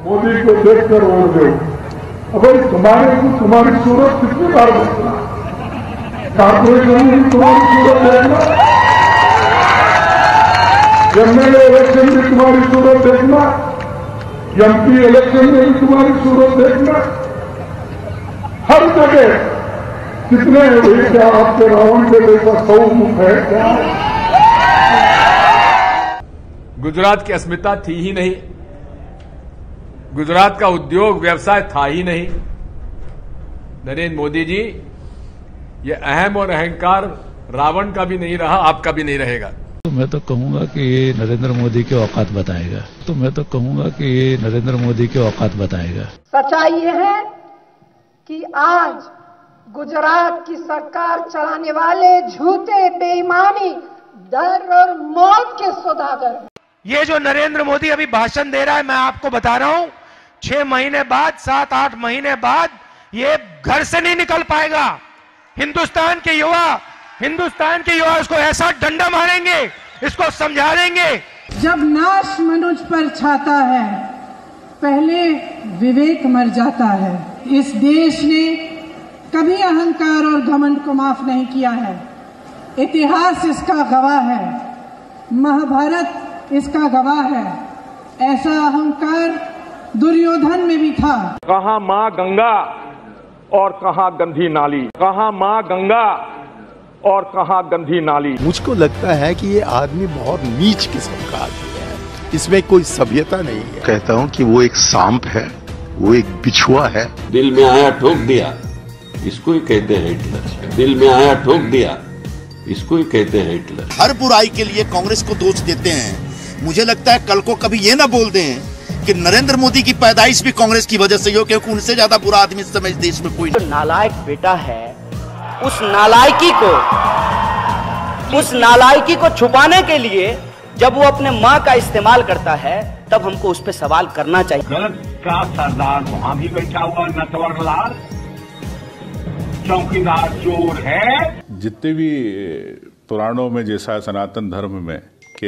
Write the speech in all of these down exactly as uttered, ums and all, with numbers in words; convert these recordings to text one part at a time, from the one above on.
मोदी को देखकर वोट दो। अब तुम्हारे को तुम्हारी सूरत कितनी बार देखना, कारपोरेशन में तुम्हारी सूरत देखना, एमएलए इलेक्शन में तुम्हारी सूरत देखना, एमपी इलेक्शन में भी तुम्हारी सूरत देखना, हर जगह कितने हुए। क्या आपके रावण के जैसा सौ मुख है क्या? गुजरात की अस्मिता थी ही नहीं, गुजरात का उद्योग व्यवसाय था ही नहीं। नरेंद्र मोदी जी, ये अहम और अहंकार रावण का भी नहीं रहा, आपका भी नहीं रहेगा। तो मैं तो कहूंगा कि ये नरेंद्र मोदी के औकात बताएगा। तो मैं तो कहूंगा कि ये नरेंद्र मोदी के औकात बताएगा। सच्चाई ये है कि आज गुजरात की सरकार चलाने वाले झूठे, बेईमानी, डर और मौत के सौदागर। ये जो नरेंद्र मोदी अभी भाषण दे रहा है, मैं आपको बता रहा हूं, छह महीने बाद, सात आठ महीने बाद ये घर से नहीं निकल पाएगा। हिंदुस्तान के युवा हिंदुस्तान के युवा इसको ऐसा डंडा मारेंगे, इसको समझा देंगे। जब नाश मनुज पर छाता है, पहले विवेक मर जाता है। इस देश ने कभी अहंकार और घमंड को माफ नहीं किया है। इतिहास इसका गवाह है, महाभारत इसका गवाह है। ऐसा अहंकार दुर्योधन में भी था। कहां मां गंगा और कहां गंदी नाली, कहां मां गंगा और कहां गंदी नाली। मुझको लगता है कि ये आदमी बहुत नीच किस्म का आदमी है, इसमें कोई सभ्यता नहीं है। कहता हूँ कि वो एक सांप है, वो एक बिछुआ है। दिल में आया ठोक दिया, इसको ही कहते हैं हिटलर। दिल में आया ठोक दिया, इसको ही कहते हैं हिटलर। हर बुराई के लिए कांग्रेस को दोष देते हैं। मुझे लगता है कल को कभी ये ना बोल दें कि नरेंद्र मोदी की पैदाइश भी कांग्रेस की वजह से हो, क्योंकि उनसे ज्यादा बुरा आदमी इस समय देश में कोई नहीं। नालायक बेटा है, उस नालायकी को उस नालायकी को छुपाने के लिए जब वो अपने माँ का इस्तेमाल करता है, तब हमको उस पर सवाल करना चाहिए। गलत का सरदार वहाँ भी बैठा हुआ नटवर लाल, चौकीदार चोर है। जितने भी पुराणों में जैसा है सनातन धर्म में कि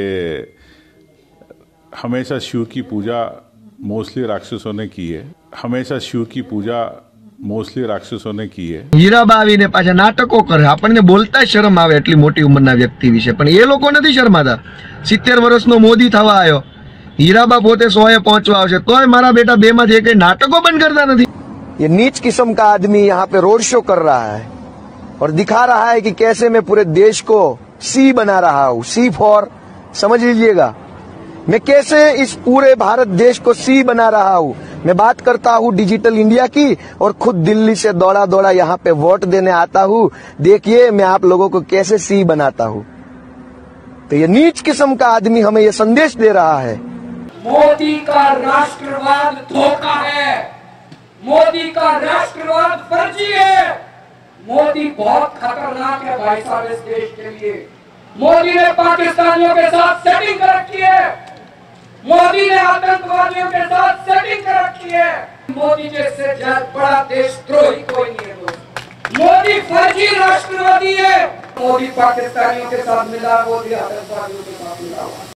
हमेशा शिव की पूजा मोस्टली राक्षसों ने की है, हमेशा शिव की पूजा मोस्टली राक्षसों ने की है। હીરાબા આવીને પાછા નાટકો કરે, આપણને બોલતા શરમ આવે એટલી મોટી ઉંમરના વ્યક્તિ વિશે, પણ એ લોકો નથી શરમાતા। સિત્તેર વર્ષનો મોદી થવા આવ્યો, હીરાબા પોતે સો એ પહોંચવા આવશે, તોય મારા બેટા બે માંથી એક નાટકો બંધ करता नहीं। ये नीच किस्म का आदमी यहाँ पे रोड शो कर रहा है और दिखा रहा है कि कैसे मैं पूरे देश को सी बना रहा हूँ। सी फॉर, समझ लीजिएगा, मैं कैसे इस पूरे भारत देश को सी बना रहा हूँ। मैं बात करता हूँ डिजिटल इंडिया की और खुद दिल्ली से दौड़ा दौड़ा यहाँ पे वोट देने आता हूँ। देखिए मैं आप लोगों को कैसे सी बनाता हूँ। तो ये नीच किस्म का आदमी हमें ये संदेश दे रहा है। मोदी का राष्ट्रवाद धोखा है, मोदी का राष्ट्रवाद फर्जी है। मोदी बहुत खतरनाक है भाई साहब इस देश के लिए। मोदी ने पाकिस्तानियों के साथ सेटिंग कर रखी है, मोदी ने आतंकवादियों के साथ सेटिंग कर रखी है। मोदी जैसे बड़ा देशद्रोही कोई नहीं है दोस्त। मोदी फर्जी राष्ट्रवादी है। मोदी पाकिस्तानियों के साथ मिला, मोदी आतंकवादियों के साथ मिला।